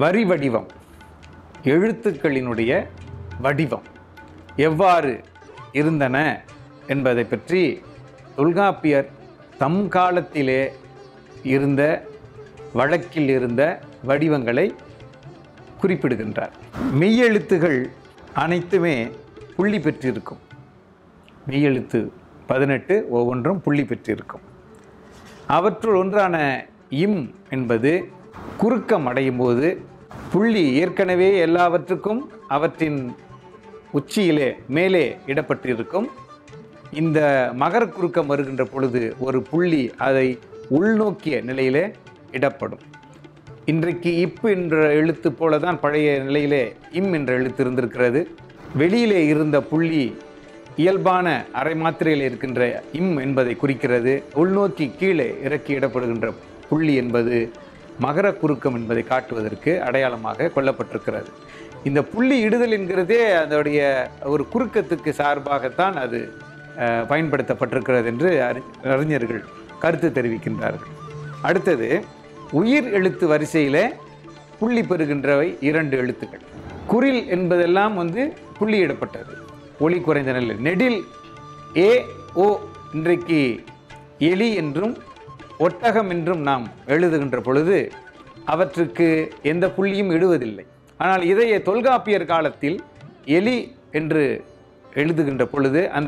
வரி வடிவம், எழுத்துக்களினுடைய வடிவம் எவ்வாறு இருந்தன என்பதை பற்றி தொல்காப்பியர் தம் காலத்திலே இருந்த வழக்கில் இருந்த வடிவங்களை குறிப்பிடுகின்றார். மெய்யெழுத்துகள் அனைத்துமே புள்ளி பெற்றிருக்கும். மெய்யெழுத்து 18 ஒவ்வொன்றும் புள்ளி பெற்றிருக்கும். அவற்றுள் ஒன்றான இம் என்பது குறுக்கம் அடையும் போது புள்ளி ஏற்கனவே எல்லாவற்றுக்கும் அவற்றின் உச்சியிலே மேலே இடப்பட்டிருக்கும். இந்த மகர குறுக்கம் வருகின்ற பொழுது ஒரு புள்ளி அதை உள்நோக்கிய நிலையிலே இடப்படும். இன்றைக்கு இப்பு என்ற எழுத்து போல தான் பழைய நிலையிலே இம் என்ற எழுத்து இருந்திருக்கிறது. வெளியிலே இருந்த புள்ளி இயல்பான அரை மாத்திரையில் இருக்கின்ற இம் என்பதை குறிக்கிறது. உள்நோக்கி கீழே இறக்கி இடப்படுகின்ற புள்ளி என்பது மகர குறுக்கம் என்பதை காட்டுவதற்கு அடையாளமாக கொள்ளப்பட்டிருக்கிறது. இந்த புள்ளி இடுதல் என்கிறதே அதோடைய ஒரு குறுக்கத்துக்கு சார்பாகத்தான் அது பயன்படுத்தப்பட்டிருக்கிறது என்று அறிஞர்கள் கருத்து தெரிவிக்கின்றார்கள். அடுத்தது, உயிர் எழுத்து வரிசையில் புள்ளி பெறுகின்றவை 2 எழுத்துக்கள். குறில் என்பதெல்லாம் புள்ளியிடப்பட்டது, ஒளி குறைந்த நிலை. நெடில் ஏ ஓ இன்றைக்கு எலி என்றும் ஒட்டகம் என்றும் நாம் எழுதுகின்ற பொழுது அவற்றுக்கு எந்த புள்ளியும் இடுவதில்லை. ஆனால் இதையே தொல்காப்பியர் காலத்தில் எலி என்று எழுதுகின்ற பொழுது அந்த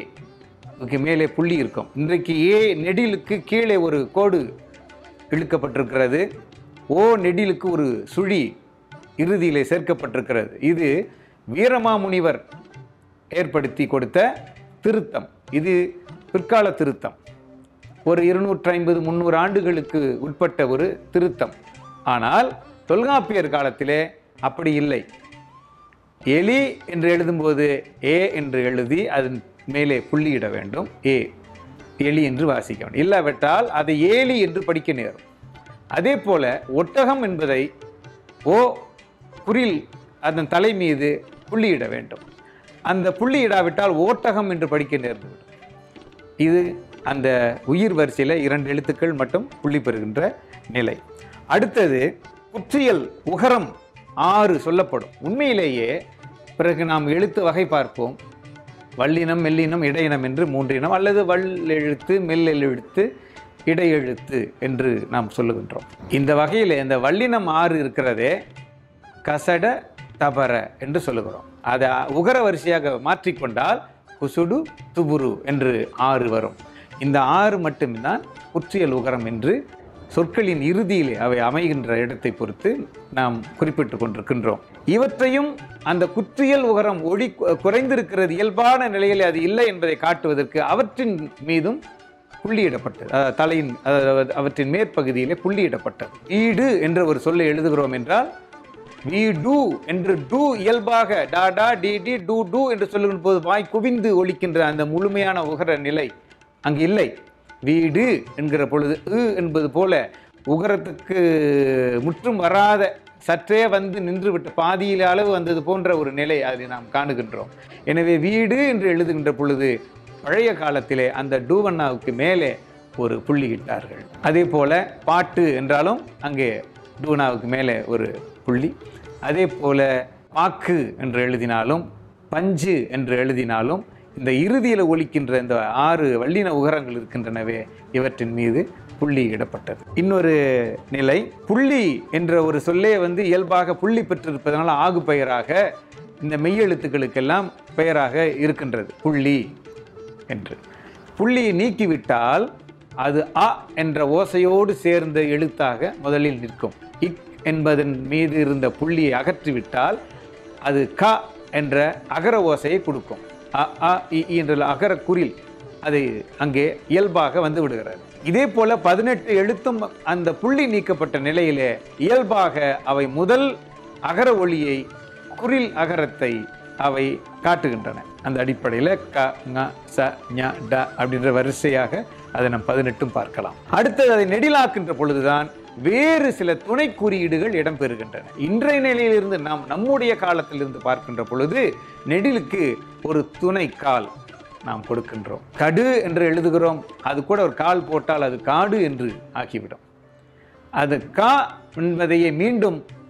ஏ மேலே புள்ளி இருக்கும். இன்றைக்கு ஏ நெடிலுக்கு கீழே ஒரு கோடு இழுக்கப்பட்டிருக்கிறது. ஓ நெடிலுக்கு ஒரு சுழி இறுதியிலே சேர்க்கப்பட்டிருக்கிறது. இது வீரமாமுனிவர் ஏற்படுத்தி கொடுத்த திருத்தம். இது பிற்கால திருத்தம், ஒரு 250-300 ஆண்டுகளுக்கு உட்பட்ட ஒரு திருத்தம். ஆனால் தொல்காப்பியர் காலத்திலே அப்படி இல்லை. எலி என்று எழுதும்போது ஏ என்று எழுதி அதன் மேலே புள்ளியிட வேண்டும். எலி என்று வாசிக்க வேண்டும். இல்லாவிட்டால் அதை ஏலி என்று படிக்க நேரும். அதே போல ஒட்டகம் என்பதை ஓ குறில் அதன் தலை மீது புள்ளியிட வேண்டும். அந்த புள்ளியிடாவிட்டால் ஓட்டகம் என்று படிக்க நேர்ந்துவிடும். இது அந்த உயிர் வரிசையில் 2 எழுத்துக்கள் மட்டும் புள்ளி பெறுகின்ற நிலை. அடுத்தது, குற்றியல் உகரம் 6 சொல்லப்படும். உண்மையிலேயே பிறகு நாம் எழுத்து வகை பார்ப்போம். வல்லினம், மெல்லினம், இடையினம் என்று 3 இனம், அல்லது வல்லெழுத்து, மெல்லெழுத்து, இடையெழுத்து என்று நாம் சொல்லுகின்றோம். இந்த வகையில் இந்த வல்லினம் 6 இருக்கிறதே கசட தபர என்று சொல்லுகிறோம். அதை உகர வரிசையாக மாற்றிக்கொண்டால் குசுடு துபுரு என்று 6 வரும். இந்த 6 மட்டும்தான் குற்றியல் உகரம் என்று சொற்களின் இறுதியிலே அவை அமைகின்ற இடத்தை பொறுத்து நாம் குறிப்பிட்டு கொண்டிருக்கின்றோம். இவற்றையும் அந்த குற்றியல் உகரம் ஒளி குறைந்திருக்கிறது, இயல்பான நிலையில் அது இல்லை என்பதை காட்டுவதற்கு அவற்றின் மீதும் புள்ளியிடப்பட்டது. தலையின் அவற்றின் மேற்பகுதியிலே புள்ளியிடப்பட்டது. வீடு என்ற ஒரு சொல்லை எழுதுகிறோம் என்றால் வீடு என்று டூ இயல்பாக டா டா டி டி டூ டூ என்று சொல்லுகின்ற போது வாய் குவிந்து ஒலிக்கின்ற அந்த முழுமையான உகர நிலை அங்கு இல்லை. வீடு என்கிற பொழுது என்பது போல உகரத்துக்கு முற்றும் வராத, சற்றே நின்றுவிட்டு பாதியில் அளவு வந்தது போன்ற ஒரு நிலை அதை நாம் காணுகின்றோம். எனவே வீடு என்று எழுதுகின்ற பொழுது பழைய காலத்திலே அந்த டூவண்ணாவுக்கு மேலே ஒரு புள்ளி இட்டார்கள். அதே போல பாட்டு என்றாலும் அங்கே டூனாவுக்கு மேலே ஒரு புள்ளி. அதே போல பாக்கு என்று எழுதினாலும் பஞ்சு என்று எழுதினாலும் இந்த இறுதியில் ஒலிக்கின்ற இந்த 6 வல்லின உகரங்கள் இருக்கின்றனவே, இவற்றின் மீது புள்ளி இடப்பட்டது. இன்னொரு நிலை, புள்ளி என்ற ஒரு சொல்லே இயல்பாக புள்ளி பெற்றிருப்பதனால் ஆகு பெயராக இந்த மெய்யெழுத்துக்களுக்கெல்லாம் பெயராக இருக்கின்றது புள்ளி என்று. புள்ளியை நீக்கிவிட்டால் அது அ என்ற ஓசையோடு சேர்ந்த எழுத்தாக முதலில் நிற்கும். இக் என்பதன் மீது இருந்த புள்ளியை அகற்றிவிட்டால் அது க என்ற அகர ஓசையை கொடுக்கும். அ அ இ என்ற அகர குறில் அது அங்கே இயல்பாக வந்து விடுகிறது. இதே போல 18 எழுத்தும் அந்த புள்ளி நீக்கப்பட்ட நிலையிலே இயல்பாக அவை முதல் அகர ஒளியை, குறில் அகரத்தை அவை காட்டுகின்றன. அந்த அடிப்படையில் க ங ச ஞ ட அப்படின்ற வரிசையாக அதை நாம் 18 பார்க்கலாம். அடுத்தது அதை நெடிலாக்கின்ற பொழுதுதான் வேறு சில துணை குறியீடுகள் இடம்பெறுகின்றன. இன்றைய நிலையிலிருந்து நாம் நம்முடைய காலத்திலிருந்து பார்க்கின்ற பொழுது நெடிலுக்கு ஒரு துணை கால் நாம் கொடுக்கின்றோம். கடு என்று எழுதுகிறோம், அது கூட ஒரு கால் போட்டால் அது காடு என்று ஆகிவிடும். அது கா என்பதையே மீண்டும்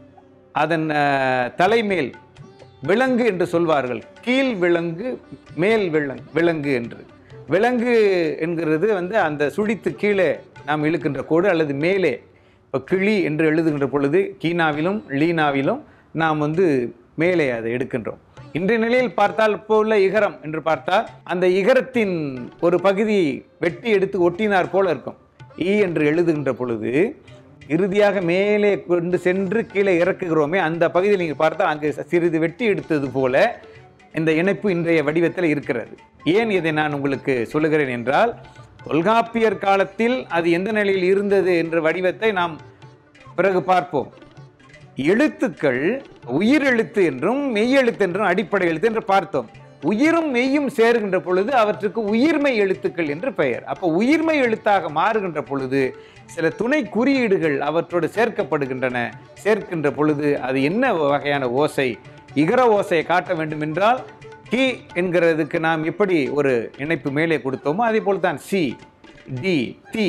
அதன் தலைமேல் விலங்கு என்று சொல்வார்கள். கீழ் விலங்கு, மேல் விலங்கு என்று. விலங்கு என்கிறது அந்த சுழித்து கீழே நாம் இழுக்கின்ற கோடு, அல்லது மேலே. இப்போ கிளி என்று எழுதுகின்ற பொழுது கீனாவிலும் லீனாவிலும் நாம் மேலே அதை எடுக்கின்றோம். இன்றைய நிலையில் பார்த்தால், இப்போ உள்ள இகரம் என்று பார்த்தால், அந்த இகரத்தின் ஒரு பகுதி வெட்டி எடுத்து ஒட்டினார் போல இருக்கும். ஈ என்று எழுதுகின்ற பொழுது இறுதியாக மேலே கொண்டு சென்று கீழே இறக்குகிறோமே, அந்த பகுதியில் நீங்கள் பார்த்தால் அங்கு சிறிது வெட்டி எடுத்தது போல இந்த இணைப்பு இன்றைய வடிவத்தில் இருக்கிறது. ஏன் இதை நான் உங்களுக்கு சொல்லுகிறேன் என்றால், தொல்காப்பியர் காலத்தில் அது எந்த நிலையில் இருந்தது என்ற வடிவத்தை நாம் பிறகு பார்ப்போம். எழுத்துக்கள் உயிரெழுத்து என்றும் மெய்யெழுத்து என்றும் அடிப்படை எழுத்து என்று பார்த்தோம். உயிரும் மெய்யும் சேருகின்ற பொழுது அவற்றுக்கு உயிர்மை எழுத்துக்கள் என்று பெயர். அப்போ உயிர்மை எழுத்தாக மாறுகின்ற பொழுது சில துணை குறியீடுகள் அவற்றோடு சேர்க்கப்படுகின்றன. சேர்க்கின்ற பொழுது அது என்ன வகையான ஓசை, இகர ஓசையை காட்ட வேண்டும் என்றால் கி என்கிறதுக்கு நாம் எப்படி ஒரு இணைப்பு மேலே கொடுத்தோமோ அதே போல் தான் சி, டி, தி,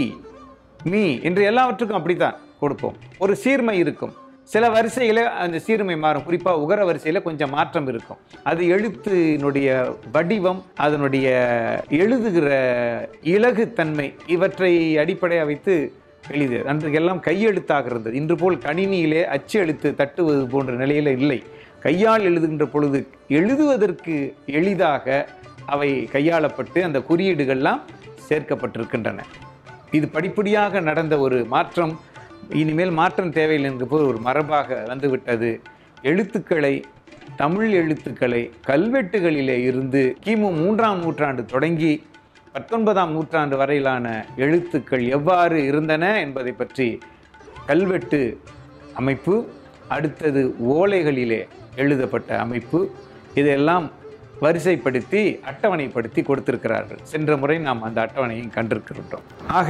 மீ என்று எல்லாவற்றுக்கும் அப்படித்தான் கொடுப்போம். ஒரு சீர்மை இருக்கும். சில வரிசையில் அந்த சீர்மை மாறும். குறிப்பாக உகர வரிசையில் கொஞ்சம் மாற்றம் இருக்கும். அது எழுத்தினுடைய வடிவம், அதனுடைய எழுதுகிற இலகுத்தன்மை இவற்றை அடிப்படையாக வைத்து எளிது. அன்றைக்கெல்லாம் கையெழுத்தாக இருந்தது. இன்று போல் கணினியிலே அச்சு எழுத்து தட்டுவது போன்ற நிலையில் இல்லை. கையால் எழுதுகின்ற பொழுது எழுதுவதற்கு எளிதாக அவை கையாளப்பட்டு அந்த குறியீடுகள்லாம் சேர்க்கப்பட்டிருக்கின்றன. இது படிப்படியாக நடந்த ஒரு மாற்றம். இனிமேல் மாற்றம் தேவையில்லை என்ற போது ஒரு மரபாக வந்துவிட்டது. எழுத்துக்களை, தமிழ் எழுத்துக்களை கல்வெட்டுகளிலே இருந்து கிமு 3ஆம் நூற்றாண்டு தொடங்கி 19ஆம் நூற்றாண்டு வரையிலான எழுத்துக்கள் எவ்வாறு இருந்தன என்பதை பற்றி கல்வெட்டு அமைப்பு, அடுத்தது ஓலைகளிலே எழுதப்பட்ட அமைப்பு, இதெல்லாம் வரிசைப்படுத்தி அட்டவணைப்படுத்தி கொடுத்திருக்கிறார்கள். சென்ற முறை நாம் அந்த அட்டவணையை கண்டிருக்கின்றோம். ஆக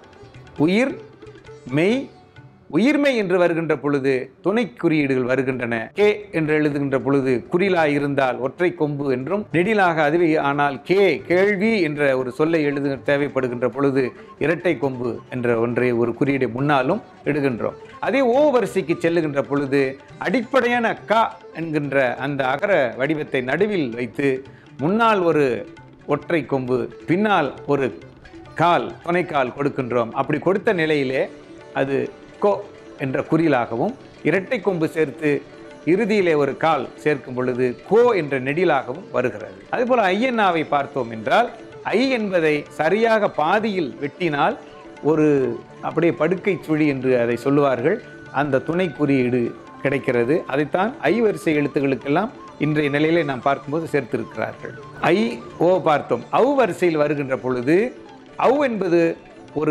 உயிர், மெய், உயிர்மை என்று வருகின்ற பொழுது துணை குறியீடுகள் வருகின்றன. கே என்று எழுதுகின்ற பொழுது குறிலா இருந்தால் ஒற்றை கொம்பு என்றும், நெடிலாக அதுவே ஆனால் கேள்வி என்ற ஒரு சொல்லை எழுத தேவைப்படுகின்ற பொழுது இரட்டை கொம்பு என்ற ஒன்றை ஒரு குறியீடை முன்னாலும் எடுகின்றோம். அதே ஓ வரிசைக்கு செல்லுகின்ற பொழுது அடிப்படையான க என்கின்ற அந்த அகர வடிவத்தை நடுவில் வைத்து முன்னால் ஒரு ஒற்றை கொம்பு, பின்னால் ஒரு கால், துணைக்கால் கொடுக்கின்றோம். அப்படி கொடுத்த நிலையிலே அது கோ என்ற குறிலாகவும், இரட்டை கொம்பு சேர்த்து இறுதியிலே ஒரு கால் சேர்க்கும் பொழுது கோ என்ற நெடிலாகவும் வருகிறது. அதுபோல் ஐயன்னாவை பார்த்தோம் என்றால், ஐ என்பதை சரியாக பாதியில் வெட்டினால் ஒரு அப்படியே படுக்கை சுழி என்று அதை சொல்லுவார்கள். அந்த துணை குறியீடு கிடைக்கிறது. அதைத்தான் ஐ வரிசை எழுத்துக்களுக்கெல்லாம் இன்றைய நிலையிலே நாம் பார்க்கும்போது சேர்த்திருக்கிறார்கள். ஐ, ஓ பார்த்தோம். அவு வரிசையில் வருகின்ற பொழுது அவு என்பது ஒரு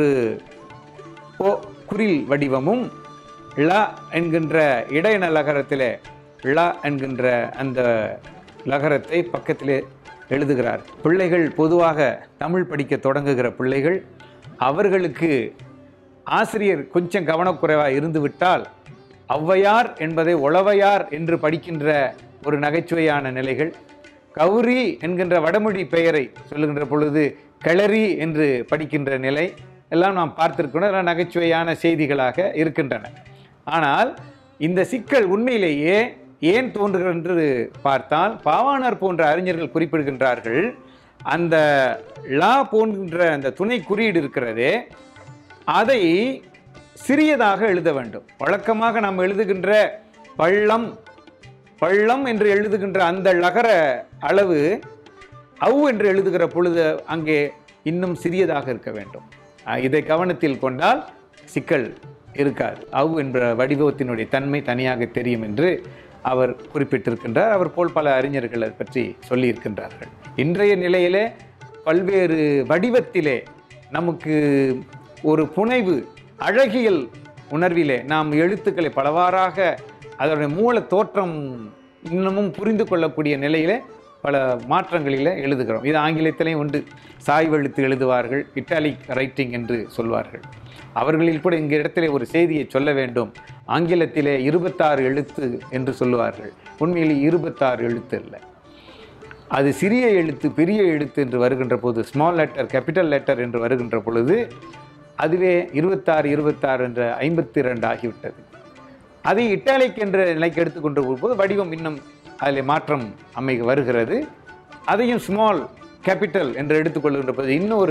ஓ குறில் வடிவமும், ல என்கின்ற இடையின லகரத்திலே ல என்கின்ற அந்த லகரத்தை பக்கத்திலே எழுதுகிறார். பிள்ளைகள் பொதுவாக தமிழ் படிக்க தொடங்குகிற பிள்ளைகள், அவர்களுக்கு ஆசிரியர் கொஞ்சம் கவனக்குறைவாக இருந்துவிட்டால் ஔவையார் என்பதை ஒளவையார் என்று படிக்கின்ற ஒரு நகைச்சுவையான நிலைகள், கௌரி என்கின்ற வடமொழி பெயரை சொல்லுகின்ற பொழுது கிளறி என்று படிக்கின்ற நிலை எல்லாம் நாம் பார்த்திருக்கணும். அதெல்லாம் நகைச்சுவையான செய்திகளாக இருக்கின்றன. ஆனால் இந்த சிக்கல் உண்மையிலேயே ஏன் தோன்றுகிறது என்று பார்த்தால், பாவாணர் போன்ற அறிஞர்கள் குறிப்பிடுகின்றார்கள், அந்த லா போன்ற அந்த துணை குறியீடு இருக்கிறதே அதை சிறியதாக எழுத வேண்டும். வழக்கமாக நாம் எழுதுகின்ற பள்ளம், பள்ளம் என்று எழுதுகின்ற அந்த லகர அளவு அவு என்று எழுதுகிற பொழுது அங்கே இன்னும் சிறியதாக இருக்க வேண்டும். இதை கவனத்தில் கொண்டால் சிக்கல் இருக்காது. அவு என்ற வடிவத்தினுடைய தன்மை தனியாக தெரியும் என்று அவர் குறிப்பிட்டிருக்கின்றார். அவர் போல் பல அறிஞர்கள் அதை பற்றி சொல்லியிருக்கின்றார்கள். இன்றைய நிலையிலே பல்வேறு வடிவத்திலே நமக்கு ஒரு புனைவு, அழகியல் உணர்விலே நாம் எழுத்துக்களை பலவாறாக அதனுடைய மூல தோற்றம் இன்னமும் புரிந்து கொள்ளக்கூடிய நிலையிலே பல மாற்றங்களில் எழுதுகிறோம். இது ஆங்கிலத்திலையும் உண்டு. சாய்வெழுத்து எழுதுவார்கள், இட்டாலிக் ரைட்டிங் என்று சொல்வார்கள். அவர்களில் கூட இங்கே இடத்திலே ஒரு செய்தியை சொல்ல வேண்டும். ஆங்கிலத்திலே 26 எழுத்து என்று சொல்லுவார்கள். உண்மையில் 26 எழுத்து இல்லை. அது சிறிய எழுத்து, பெரிய எழுத்து என்று வருகின்ற போது, ஸ்மால் லெட்டர், கேபிட்டல் லெட்டர் என்று வருகின்ற பொழுது அதுவே 26 26 என்ற 52 ஆகிவிட்டது. அதை இட்டாலிக் என்ற நிலைக்கு எடுத்துக்கொண்டு போகும்போது வடிவம் இன்னும் அதில் மாற்றம் வருகிறது. அதையும் ஸ்மால் கேபிட்டல் என்று எடுத்துக்கொள்கின்ற போது இன்னொரு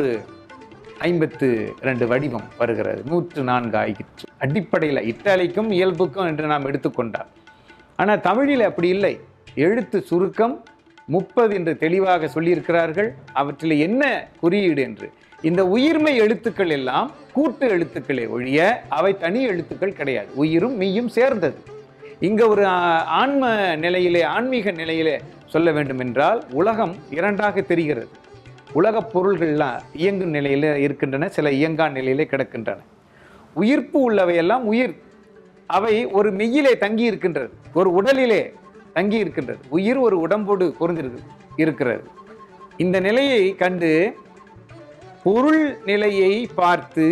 52 வடிவம் வருகிறது. 104 ஆகிற்று. அடிப்படையில் இட்டாலிக்கும் இயல்புக்கும் என்று நாம் எடுத்துக்கொண்டார். ஆனால் தமிழில் அப்படி இல்லை. எழுத்து சுருக்கம் 30 என்று தெளிவாக சொல்லியிருக்கிறார்கள். அவற்றில் என்ன குறியீடு என்று. இந்த உயிர்மை எழுத்துக்கள் எல்லாம் கூட்டு எழுத்துக்களே ஒழிய அவை தனி எழுத்துக்கள் கிடையாது. உயிரும் மெய்யும் சேர்ந்தது. இங்கே ஒரு ஆன்ம நிலையிலே, ஆன்மீக நிலையிலே சொல்ல வேண்டும் என்றால் உலகம் இரண்டாக தெரிகிறது. உலகப் பொருள்கள்லாம் இயங்கும் நிலையில் இருக்கின்றன, சில இயங்கா நிலையிலே கிடக்கின்றன. உயிர்ப்பு உள்ளவையெல்லாம் உயிர், அவை ஒரு மெய்யிலே தங்கி இருக்கின்றது, ஒரு உடலிலே தங்கி இருக்கின்றது. உயிர் ஒரு உடம்போடு பொருந்திருக்கு இருக்கிறது. இந்த நிலையை கண்டு பொருள் நிலையை பார்த்து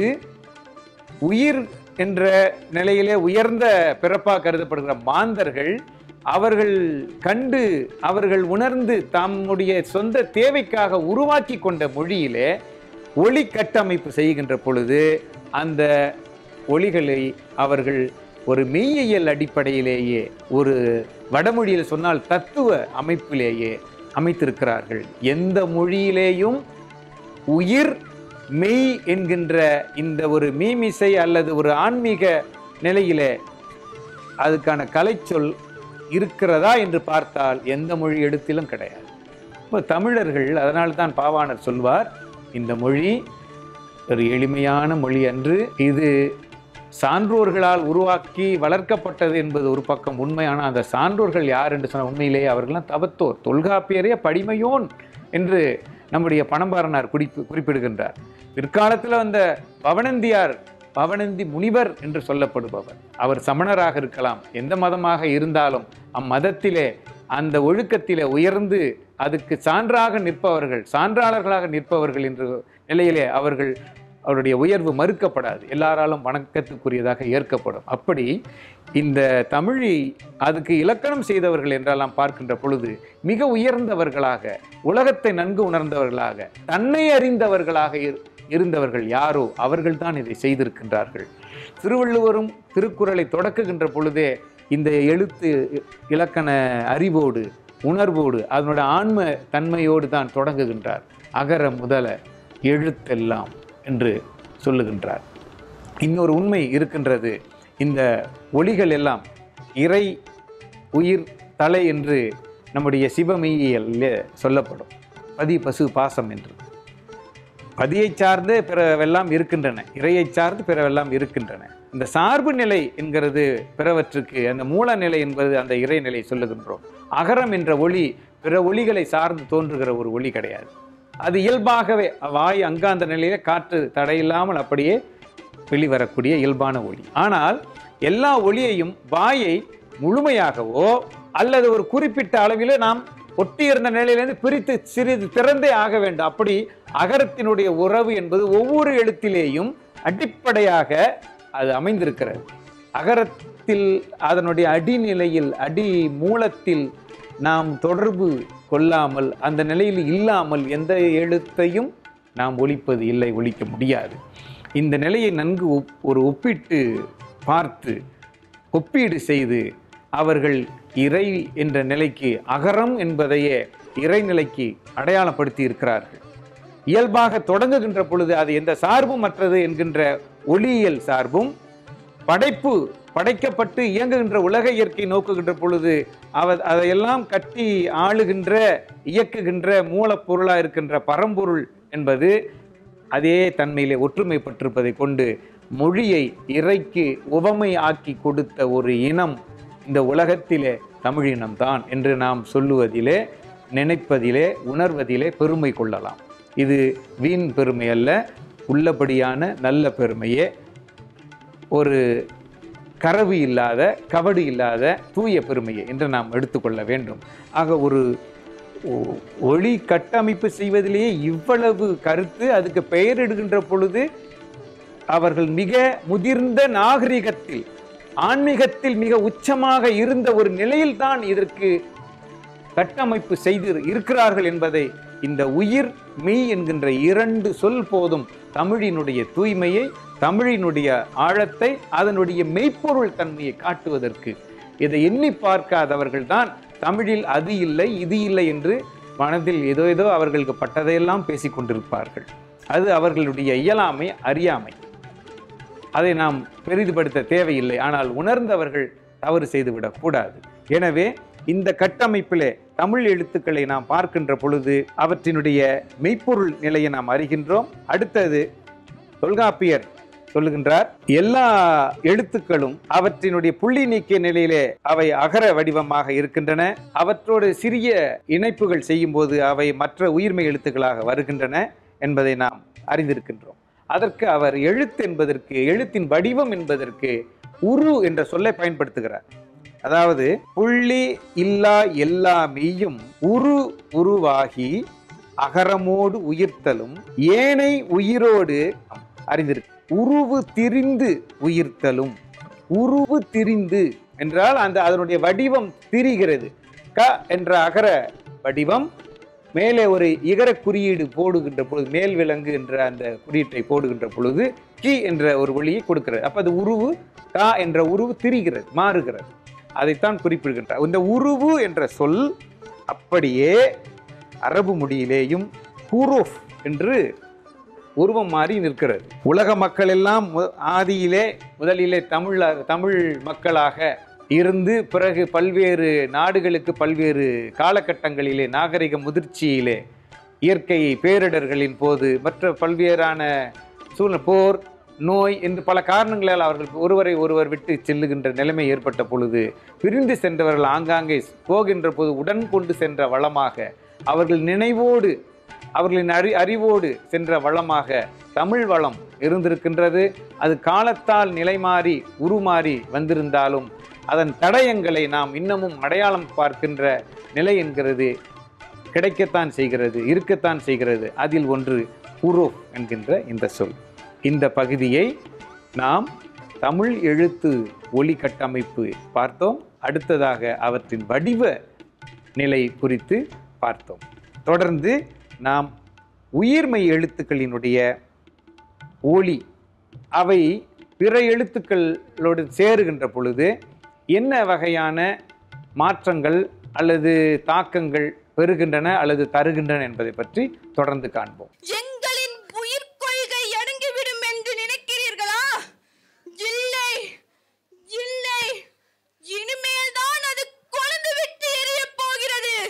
உயிர் என்ற நிலையிலே உயர்ந்த பிறப்பாக கருதப்படுகிற மாந்தர்கள் அவர்கள் கண்டு அவர்கள் உணர்ந்து தம்முடைய சொந்த தேவைக்காக உருவாக்கி கொண்ட மொழியிலே ஒளி கட்டமைப்பு செய்கின்ற பொழுது அந்த ஒளிகளை அவர்கள் ஒரு மெய்யியல் அடிப்படையிலேயே, ஒரு வடமொழியில் சொன்னால் தத்துவ அமைப்பிலேயே அமைத்திருக்கிறார்கள். எந்த மொழியிலேயும் உயிர் மெய் என்கின்ற இந்த ஒரு மீமிசை அல்லது ஒரு ஆன்மீக நிலையிலே அதுக்கான கலைச்சொல் இருக்கிறதா என்று பார்த்தால் எந்த மொழி எழுத்திலும் கிடையாது. இப்போ தமிழர்கள், அதனால்தான் பாவாணர் சொல்வார், இந்த மொழி ஒரு எளிமையான மொழி அன்று, இது சான்றோர்களால் உருவாக்கி வளர்க்கப்பட்டது என்பது ஒரு பக்கம் உண்மையான அந்த சான்றோர்கள் யார் என்று சொன்ன உண்மையிலேயே அவர்கள்லாம் தவத்தோர். தொல்காப்பியரே படிமையோன் என்று நம்முடைய பணம்பாரனார் குறிப்பிடுகின்றார். பிற்காலத்தில் வந்த பவணந்தியார், பவணந்தி முனிவர் என்று சொல்லப்படுபவர், அவர் சமணராக இருக்கலாம், எந்த மதமாக இருந்தாலும் அம்மதத்திலே அந்த ஒழுக்கத்திலே உயர்ந்து அதுக்கு சான்றாக நிற்பவர்கள், சான்றாளர்களாக நிற்பவர்கள் என்ற நிலையிலே அவருடைய உயர்வு மறுக்கப்படாது, எல்லாராலும் வணக்கத்துக்குரியதாக ஏற்கப்படும். அப்படி இந்த தமிழை அதுக்கு இலக்கணம் செய்தவர்கள் என்றெல்லாம் பார்க்கின்ற பொழுது மிக உயர்ந்தவர்களாக, உலகத்தை நன்கு உணர்ந்தவர்களாக, தன்னை அறிந்தவர்களாக இருந்தவர்கள் யாரோ அவர்கள்தான் இதை செய்திருக்கின்றார்கள். திருவள்ளுவரும் திருக்குறளை தொடக்குகின்ற பொழுதே இந்த எழுத்து இலக்கண அறிவோடு, உணர்வோடு, அதனுடைய ஆன்ம தன்மையோடு தான் தொடங்குகின்றார். அகர முதல எழுத்தெல்லாம் என்று சொல்லுகின்றார். இன்னொரு உண்மை இருக்கின்றது. இந்த ஒளிகள் எல்லாம் இறை, உயிர், தலை என்று நம்முடைய சிவமெய்யியல் சொல்லப்படும். பதி, பசு, பாசம் என்று பதியை சார்ந்து பிறவெல்லாம் இருக்கின்றன, இறையை சார்ந்து பிறவெல்லாம் இருக்கின்றன. இந்த சார்பு நிலை என்கிறது பிறவற்றுக்கு, அந்த மூல நிலை என்பது அந்த இறைநிலை சொல்லுகின்றோம். அகரம் என்ற ஒளி பிற ஒளிகளை சார்ந்து தோன்றுகிற ஒரு ஒளி கிடையாது. அது இயல்பாகவே வாய் அங்காந்த நிலையில காற்று தடையில்லாமல் அப்படியே வெளிவரக்கூடிய இயல்பான ஒளி. ஆனால் எல்லா ஒளியையும் வாயை முழுமையாகவோ அல்லது ஒரு குறிப்பிட்ட அளவிலே நாம் ஒட்டியிருந்த நிலையிலிருந்து பிரித்து சிறிது திறந்தே ஆக வேண்டும். அப்படி அகரத்தினுடைய உறவு என்பது ஒவ்வொரு எழுத்திலேயும் அடிப்படையாக அது அமைந்திருக்கிறது. அகரத்தில் அதனுடைய அடிநிலையில், அடி மூலத்தில் நாம் தொடர்பு கொள்ளாமல், அந்த நிலையில் இல்லாமல் எந்த எழுத்தையும் நாம் ஒலிப்பது இல்லை, ஒலிக்க முடியாது. இந்த நிலையை நன்கு ஒரு ஒப்பிட்டு பார்த்து ஒப்பீடு செய்து அவர்கள் இறை என்ற நிலைக்கு, அகரம் என்பதையே இறைநிலைக்கு அடையாளப்படுத்தி இருக்கிறார்கள். இயல்பாக தொடங்குகின்ற பொழுது அது எந்த சார்பும் மற்றது என்கின்ற ஒளியியல் சார்பும், படைக்கப்பட்டு இயங்குகின்ற உலக இயற்கை நோக்குகின்ற பொழுது அதையெல்லாம் கட்டி ஆளுகின்ற, இயக்குகின்ற மூலப்பொருளாக இருக்கின்ற பரம்பொருள் என்பது அதே தன்மையிலே ஒற்றுமைப்பட்டிருப்பதை கொண்டு மொழியை இறைக்கு உவமை ஆக்கி கொடுத்த ஒரு இனம் இந்த உலகத்திலே தமிழினம்தான் என்று நாம் சொல்லுவதிலே, நினைப்பதிலே, உணர்வதிலே பெருமை கொள்ளலாம். இது வீண் பெருமை அல்ல, உள்ளபடியான நல்ல பெருமையே, ஒரு கரவு இல்லாத, கவடு இல்லாத தூய பெருமையை என்று நாம் எடுத்துக்கொள்ள வேண்டும். ஆக ஒரு ஒளி கட்டமைப்பு செய்வதிலேயே இவ்வளவு கருத்து, அதுக்கு பெயரிடுகின்ற பொழுது அவர்கள் மிக முதிர்ந்த நாகரிகத்தில், ஆன்மீகத்தில் மிக உச்சமாக இருந்த ஒரு நிலையில்தான் இதற்கு கட்டமைப்பு செய்து இருக்கிறார்கள் என்பதை இந்த உயிர் மெய் என்கின்ற இரண்டு சொல் போதும் தமிழினுடைய தூய்மையை, தமிழினுடைய ஆழத்தை, அதனுடைய மெய்ப்பொருள் தன்மையை காட்டுவதற்கு. இதை எண்ணி பார்க்காதவர்கள் தான் தமிழில் அது இல்லை இது இல்லை என்று மனதில் ஏதோ ஏதோ அவர்களுக்கு பட்டதையெல்லாம் பேசிக்கொண்டிருப்பார்கள். அது அவர்களுடைய இயலாமை, அறியாமை. அதை நாம் பெரிதுபடுத்த தேவையில்லை. ஆனால் உணர்ந்தவர்கள் தவறு செய்துவிடக் கூடாது. எனவே இந்த கட்டமைப்பிலே தமிழ் எழுத்துக்களை நாம் பார்க்கின்ற பொழுது அவற்றினுடைய மெய்ப்பொருள் நிலையை நாம் அறிகின்றோம். அடுத்தது தொல்காப்பியர் சொல்லுகின்றார், எல்லா எழுத்துக்களும் அவற்றினுடைய புள்ளி நீக்கிய நிலையிலே அவை அகர வடிவமாக இருக்கின்றன. அவற்றோடு சிறிய இணைப்புகள் செய்யும் போது அவை மற்ற உயிர்மெய் எழுத்துக்களாக வருகின்றன என்பதை நாம் அறிந்திருக்கின்றோம். அதற்கு அவர் எழுத்து என்பதற்கு, எழுத்தின் வடிவம் என்பதற்கு உரு என்ற சொல்லை பயன்படுத்துகிறார். அதாவது புள்ளி இல்லா எல்லா மெய்யும் உருவாகி அகரமோடு உயிர்த்தலும் ஏனை உயிரோடு அறிந்திருக்கு. உருவு திரிந்து உயிர்த்தலும். உருவு திரிந்து என்றால் அதனுடைய வடிவம் திரிகிறது. க என்ற அகர வடிவம் மேலே ஒரு இகர குறியீடு போடுகின்ற பொழுது, மேல் விலங்கு என்ற அந்த குறியீட்டை போடுகின்ற பொழுது கி என்ற ஒரு ஒளியை கொடுக்கிறது. அப்ப அது உருவு, கா என்ற உருவு திரிகிறது, மாறுகிறது. அதைத்தான் குறிப்பிடுகின்றார். இந்த உருவு என்ற சொல் அப்படியே அரபு மொழியிலேயும் ஹுரூஃப் என்று உருவம் மாறி நிற்கிறது. உலக மக்கள் எல்லாம் ஆதியிலே முதலிலே தமிழ் மக்களாக இருந்து பிறகு பல்வேறு நாடுகளுக்கு பல்வேறு காலகட்டங்களிலே நாகரிக முதிர்ச்சியிலே இயற்கை பேரிடர்களின் போது மற்ற பல்வேறான சூழ்நிலை, போர், நோய் என்று பல காரணங்களால் அவர்கள் ஒருவரை ஒருவர் விட்டு செல்லுகின்ற நிலைமை ஏற்பட்ட பொழுது பிரிந்து சென்றவர்கள் ஆங்காங்கே போகின்ற போது உடன் கொண்டு சென்ற வளமாக, அவர்கள் நினைவோடு அவர்களின் அறிவோடு சென்ற வளமாக தமிழ் வளம் இருந்திருக்கின்றது. அது காலத்தால் நிலைமாறி உருமாறி வந்திருந்தாலும் அதன் தடயங்களை நாம் இன்னமும் அடையாளம் பார்க்கின்ற நிலை என்கிறது கிடைக்கத்தான் செய்கிறது, இருக்கத்தான் செய்கிறது. அதில் ஒன்று ஹுரூஃப் என்கின்ற இந்த சொல். இந்த பகுதியை நாம் தமிழ் எழுத்து ஒலி கட்டமைப்பு பார்த்தோம். அடுத்ததாக அவற்றின் வடிவ நிலை குறித்து பார்த்தோம். தொடர்ந்து நாம் உயிர்மெய் எழுத்துக்களினுடைய ஒலி, அவை பிற எழுத்துக்களோடு சேருகின்ற பொழுது என்ன வகையான மாற்றங்கள் அல்லது தாக்கங்கள் பெறுகின்றன அல்லது தருகின்றன என்பதை பற்றி தொடர்ந்து காண்போம்.